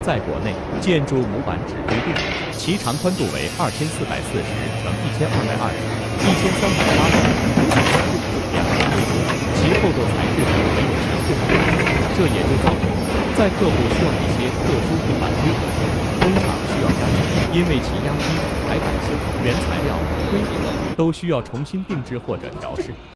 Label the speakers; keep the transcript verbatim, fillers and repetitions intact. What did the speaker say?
Speaker 1: 在国内，建筑模板只规定其长宽度为二千四百四十乘一千二百二十、一千三百八十乘一千五十两种规格，其厚度材质没有强制规定。这也就造成在客户需要一些特殊平板规格时，工厂需要加钱，因为其压机、排版性、原材料、规格都需要重新定制或者调试。